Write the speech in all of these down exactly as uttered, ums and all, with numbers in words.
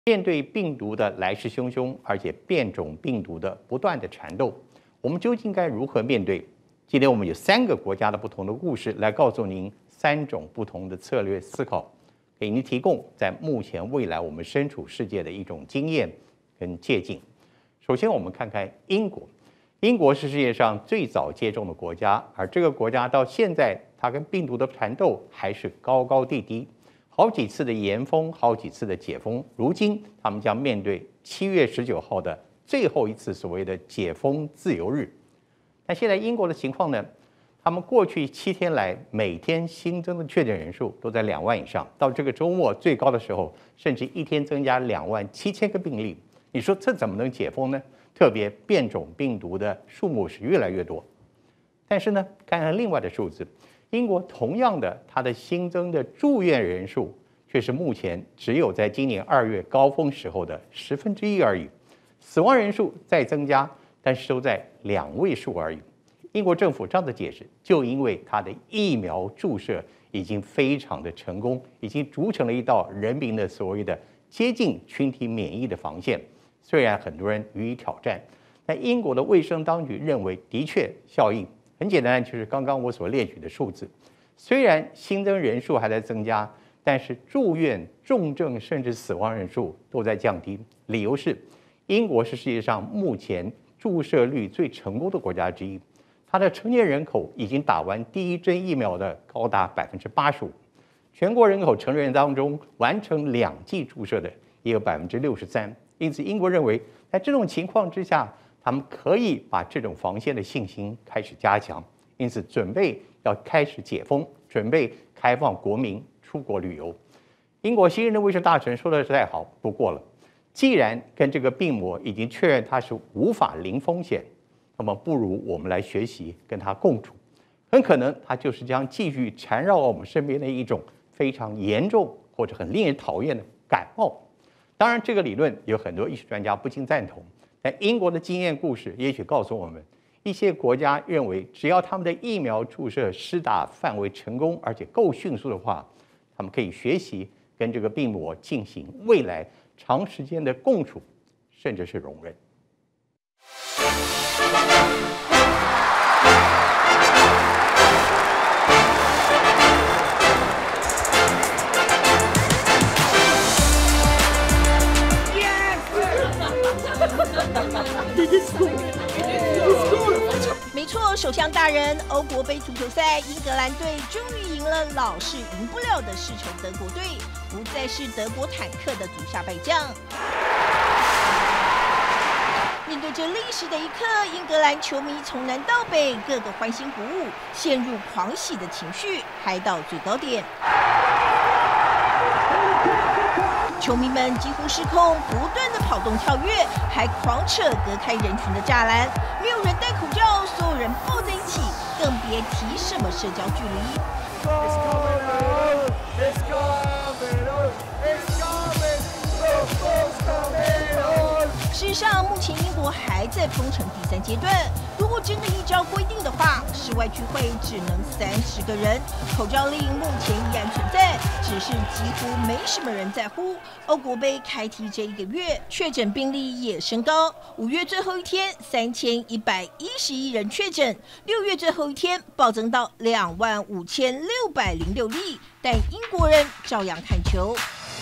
面对病毒的来势汹汹，而且变种病毒的不断的缠斗，我们究竟该如何面对？今天我们有三个国家的不同的故事，来告诉您三种不同的策略思考，给您提供在目前未来我们身处世界的一种经验跟借鉴。首先，我们看看英国，英国是世界上最早接种的国家，而这个国家到现在，它跟病毒的缠斗还是高高低低。好几次的严封，好几次的解封，如今他们将面对七月十九号的最后一次所谓的解封自由日。但现在英国的情况呢？他们过去七天来每天新增的确诊人数都在两万以上，到这个周末最高的时候，甚至一天增加两万七千个病例。你说这怎么能解封呢？特别变种病毒的数目是越来越多。但是呢，看看另外的数字。英国同样的，它的新增的住院人数却是目前只有在今年二月高峰时候的十分之一而已，死亡人数在增加，但是都在两位数而已。英国政府这样的解释，就因为它的疫苗注射已经非常的成功，已经筑成了一道人民的所谓的接近群体免疫的防线。虽然很多人予以挑战，但英国的卫生当局认为，的确效应。很简单，就是刚刚我所列举的数字。虽然新增人数还在增加，但是住院、重症甚至死亡人数都在降低。理由是，英国是世界上目前注射率最成功的国家之一，它的成年人口已经打完第一针疫苗的高达百分之八十五，全国人口成人当中完成两剂注射的也有百分之六十三。因此，英国认为在这种情况之下，他们可以把这种防线的信心开始加强，因此准备要开始解封，准备开放国民出国旅游。英国新任的卫生大臣说的实在好，不过了，既然跟这个病魔已经确认它是无法零风险，那么不如我们来学习跟它共处。很可能它就是将继续缠绕我们身边的一种非常严重或者很令人讨厌的感冒。当然，这个理论有很多医学专家不尽赞同。但英国的经验故事也许告诉我们，一些国家认为，只要他们的疫苗注射施打范围成功，而且够迅速的话，他们可以学习跟这个病魔进行未来长时间的共处，甚至是容忍。 没错，首相大人，欧国杯足球赛，英格兰队终于赢了老是赢不了的世仇德国队，不再是德国坦克的足下败将。面对这历史的一刻，英格兰球迷从南到北，个个欢欣鼓舞，陷入狂喜的情绪，嗨到最高点。球迷们几乎失控，不断的跑动跳跃，还狂扯隔开人群的栅栏。没有人戴口罩，所有人抱在一起，更别提什么社交距离。事实上，目前英国还在封城第三阶段。如果真的依照规定的话，室外聚会只能三十个人。口罩令目前依然存在，只是几乎没什么人在乎。欧国杯开踢这一个月，确诊病例也升高。五月最后一天，三千一百一十一人确诊；六月最后一天，暴增到两万五千六百零六例。但英国人照样看球。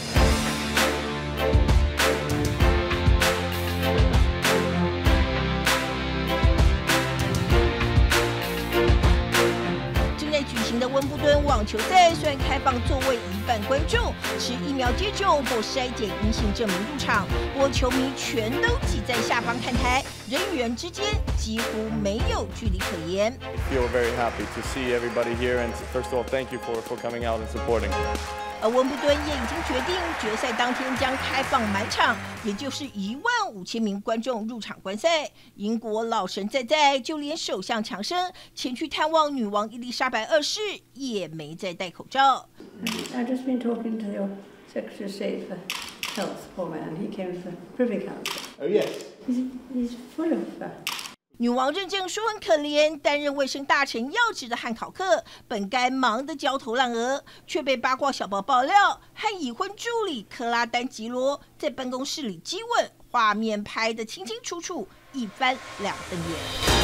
举行的温布顿网球赛虽然开放座位一半观众持疫苗接种或筛检阴性证明入场，不过球迷全都挤在下方看台，人与人之间几乎没有距离可言。 Feel very happy to see everybody here, and first of all, thank you for for coming out and supporting. 而温布顿也已经决定，决赛当天将开放满场，也就是一万五千名观众入场观赛。英国老神在在，就连首相强生前去探望女王伊丽莎白二世也没再戴口罩。 I've just been talking to your Secretary of State for Health, poor man. He came for Privy Council. Oh yes. He's he's full of uh, 女王认证说很可怜，担任卫生大臣要职的汉考克本该忙得焦头烂额，却被八卦小报爆料，和已婚助理克拉丹吉罗在办公室里激吻，画面拍得清清楚楚，一翻两瞪眼。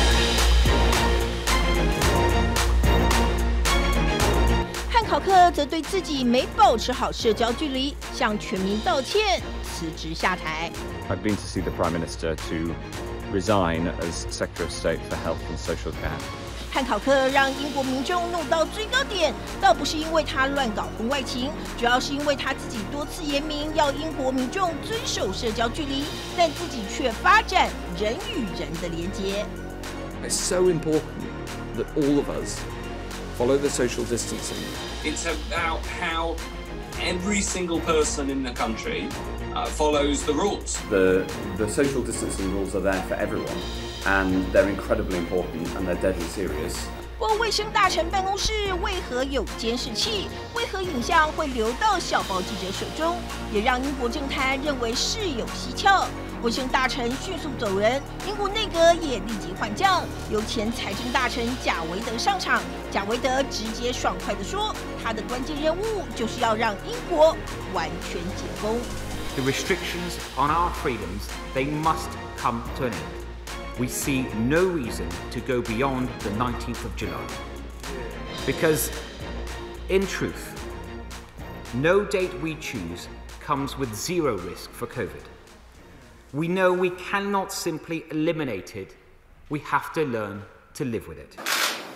汉考克则对自己没保持好社交距离，向全民道歉，辞职下台。 I've been to see the Prime Minister to resign as Secretary of State for Health and Social Care. 汉考克让英国民众怒到最高点，倒不是因为他乱搞婚外情，主要是因为他自己多次言明要英国民众遵守社交距离，但自己却发展人与人的连结。 It's so important that all of us follow the social distancing. It's about how every single person in the country uh, follows the rules. The, the social distancing rules are there for everyone, and they're incredibly important and they're deadly serious. 不过，卫生大臣办公室为何有监视器？为何影像会流到小报记者手中？也让英国政坛认为事有蹊跷。卫生大臣迅速走人，英国内阁也立即换将，由前财政大臣贾维德上场。贾维德直接爽快地说，他的关键任务就是要让英国完全解封。 The restrictions on our freedoms, they must come to an end. We see no reason to go beyond the nineteenth of July. Because, in truth, no date we choose comes with zero risk for COVID. We know we cannot simply eliminate it. We have to learn to live with it.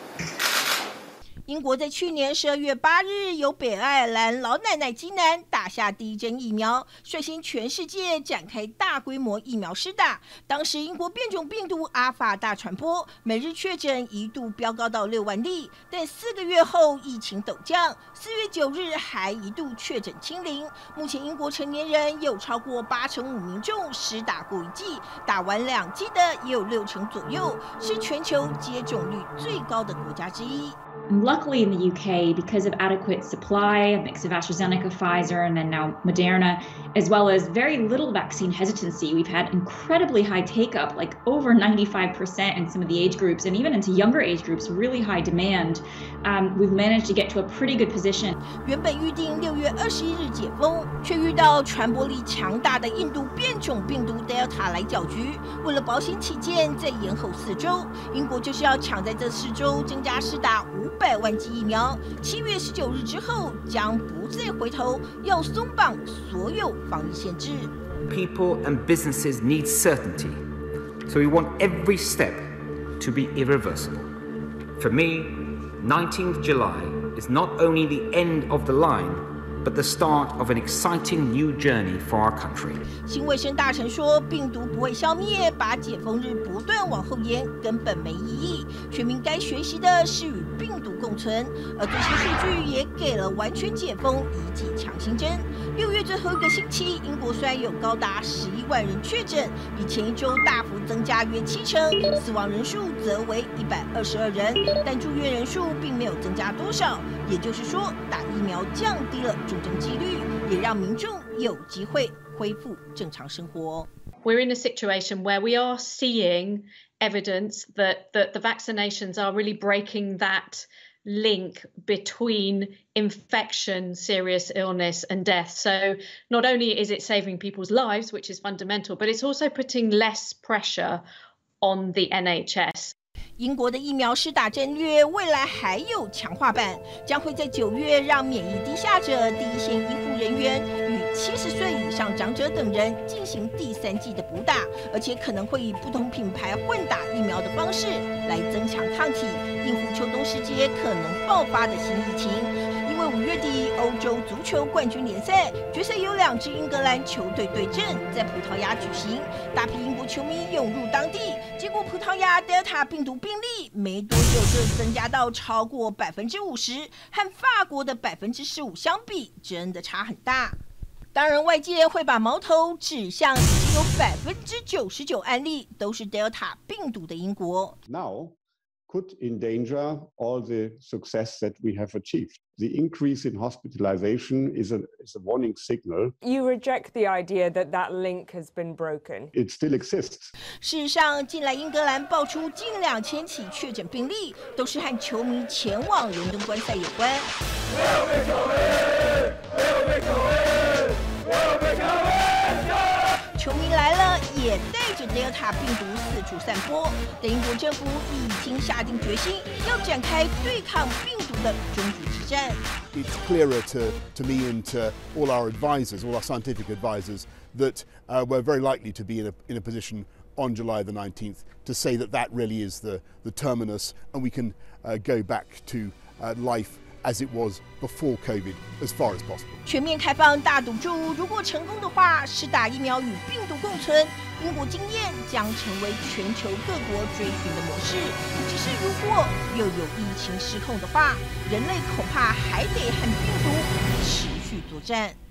英国在去年十二月八日，由北爱尔兰老奶奶基南打下第一针疫苗，率先全世界展开大规模疫苗施打。当时英国变种病毒阿法大传播，每日确诊一度飙高到六万例，但四个月后疫情陡降，四月九日还一度确诊清零。目前英国成年人有超过八成五民众施打过一剂，打完两剂的也有六成左右，是全球接种率最高的国家之一。 And luckily in the U K, because of adequate supply, a mix of AstraZeneca, Pfizer, and then now Moderna, as well as very little vaccine hesitancy, we've had incredibly high take-up, like over ninety-five percent in some of the age groups, and even into younger age groups, really high demand. Um, we've managed to get to a pretty good position. 原本预定六月二十一日解封，却遇到传播力强大的印度变种病毒 Delta 来搅局。为了保险起见，再延后四周，英国就是要抢在这四周增加施打五百万剂疫苗。七月十九日之后，将不再回头，要松绑所有防疫限制。 People and businesses need certainty, so we want every step to be irreversible. For me, nineteenth of July is not only the end of the line, but the start of an exciting new journey for our country. 新卫生大臣说，病毒不会消灭，把解封日不断往后延根本没意义。全民该学习的是与病毒共存，而最新数据也给了完全解封一剂强心针。六月最后一个星期，英国虽然有高达十一万人确诊，比前一周大幅增加约七成，死亡人数则为一百二十二人，但住院人数并没有增加多少。也就是说，打疫苗降低了重症几率，也让民众有机会恢复正常生活。 We're in a situation where we are seeing evidence that, that the vaccinations are really breaking that link between infection, serious illness, and death. So not only is it saving people's lives, which is fundamental, but it's also putting less pressure on the N H S. 英国的疫苗施打战略未来还有强化版，将会在九月让免疫低下者、第一线医护人员与七十岁以上长者等人进行第三剂的补打，而且可能会以不同品牌混打疫苗的方式来增强抗体，应付秋冬时节可能爆发的新疫情。因为五月底欧洲足球冠军联赛决赛有两支英格兰球队对阵，在葡萄牙举行，大批英国球迷涌入当地，结果葡萄牙 Delta 病毒病例没多久就增加到超过百分之五十，和法国的百分之十五相比，真的差很大。当然，外界会把矛头指向已经有百分之九十九案例都是 Delta 病毒的英国。 Now, could endanger all the success that we have achieved. The increase in hospitalization is a, is a warning signal. You reject the idea that that link has been broken. It still exists. 事实上，近来英格兰爆出近两千起确诊病例，都是和球迷前往伦敦观赛有关。 不要被球迷，不要被球迷，不要被球迷！ 球迷来了，也带着 Delta 病毒四处散播。但英国政府已经下定决心，要展开对抗病毒的终局之战。 It's clearer to, to me and to all our advisors, all our scientific advisors, that uh, we're very likely to be in a, in a position on July the nineteenth to say that that really is the, the terminus, and we can uh, go back to uh, life as it was before COVID as far as possible. 全面开放大赌注，如果成功的话，施打疫苗与病毒共存，英国经验将成为全球各国追寻的模式。只是如果又有疫情失控的话，人类恐怕还得和病毒持续作战。